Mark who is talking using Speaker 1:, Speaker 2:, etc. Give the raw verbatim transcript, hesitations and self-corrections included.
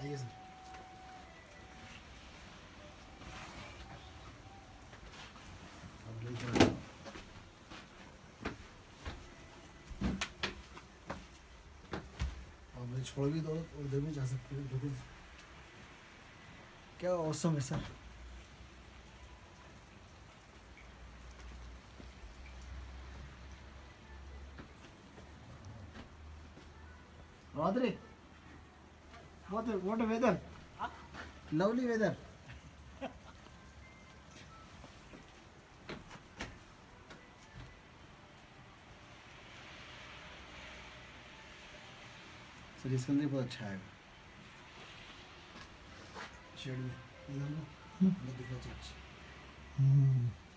Speaker 1: बताइए सर। आप छोड़ भी दो और उधर भी जा सकते हो। देखो क्या औसम है sir. Rodri, what a, what a weather, lovely weather. Sir इसका अंदर बहुत अच्छा है शेड में, दिखना चाहिए।